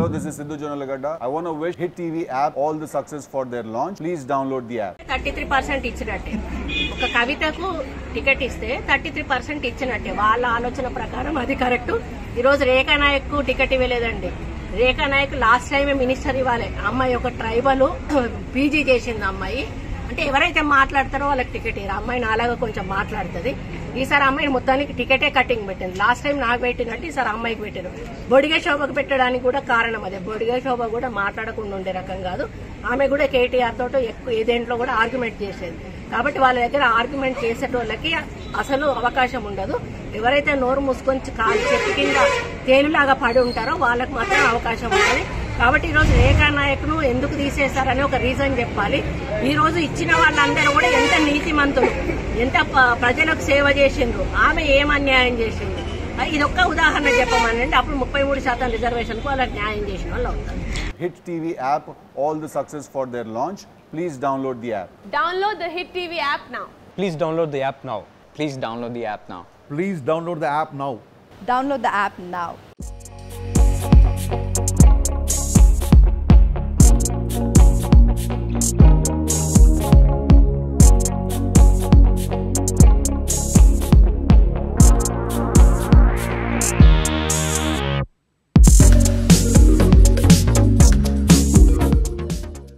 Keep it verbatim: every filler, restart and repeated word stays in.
Hello, this is HittvNewstelugu. I want to wish Hit T V app all the success for their launch. Please download the app. thirty-three percent ఇచ్చినట్టే ఒక కవితకు ticket ఇస్తే thirty-three percent ఇచ్చినట్టే వాళ్ళ ఆలోచన ప్రకారం అది కరెక్ట్. ఈ రోజు రేఖా నాయక్ కు టికెట్ ఇవ్వలేదండి. రేఖా నాయక్ లాస్ట్ టైమే మినిస్టర్ ఇవ్వాలి. అమ్మాయి ఒక ట్రైబల్ పీజీ చేసింది అమ్మాయి. అంటే ఎవరైతే మాట్లాడతారో వాళ్ళకి టికెట్ ఇవ్వరు. అమ్మాయి నాలాగా కొంచెం మాట్లాడుతుంది. ఈసారి అమ్మాయి మొత్తానికి టికెటే కటింగ్ పెట్టింది. లాస్ట్ టైం నాకు పెట్టినట్టు ఈసారి అమ్మాయికి పెట్టారు. బొడిగే శోభకు పెట్టడానికి కూడా కారణం అదే. బొడిగే శోభ కూడా మాట్లాడకుండా ఉండే రకం కాదు. ఆమె కూడా కేటీఆర్ తోటి ఎక్కువ ఏదేంట్లో కూడా ఆర్గ్యుమెంట్ చేసేది. కాబట్టి వాళ్ళ దగ్గర ఆర్గ్యుమెంట్ చేసేటోళ్ళకి అసలు అవకాశం ఉండదు. ఎవరైతే నోరు మూసుకొని కాలు చెట్టు కింద తేలులాగా పడి ఉంటారో వాళ్ళకి మాత్రం అవకాశం ఉంటుంది. కాబట్టి ఈ రోజు రేఖా నాయక్ను ఎందుకు తీసేశారని ఒక రీజన్ చెప్పాలి. ఈ రోజు ఇచ్చిన వాళ్ళందరూ కూడా ఎంత నీతిమంతులు, ఎంత ప్రజలకు సేవ చేసిండ్రు, ఆమె ఏం అన్యాయం చేసింది, ఇది ఒక్క ఉదాహరణ చెప్పమనండి. అప్పుడు ముప్పై మూడు శాతం రిజర్వేషన్ కు వాళ్ళకి న్యాయం చేసిన వాళ్ళు అవుతారు. Hit T V app all the success for their launch. Please download the app. Download the Hit T V app now. Please download the app now. Please download the app now. Please download the app now. Download the app now.